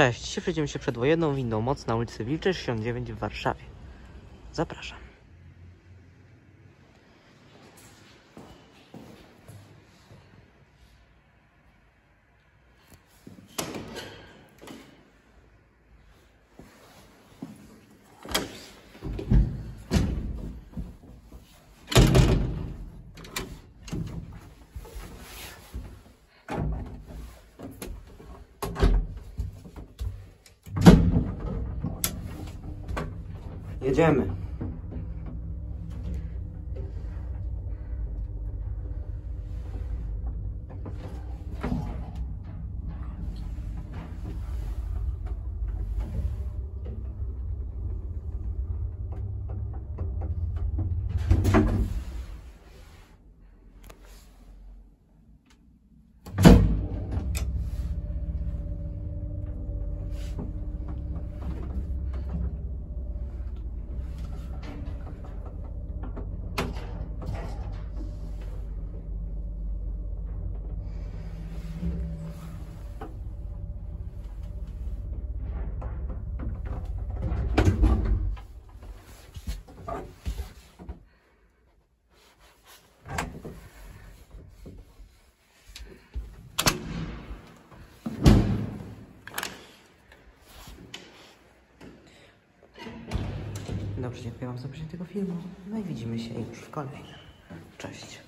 Cześć, dzisiaj przejdziemy się przedwojenną windą moc na ulicy Wilczej 69 w Warszawie. Zapraszam. Jedziemy. Dobrze, dziękuję wam za obejrzenie tego filmu. No i widzimy się już w kolejnym. Cześć.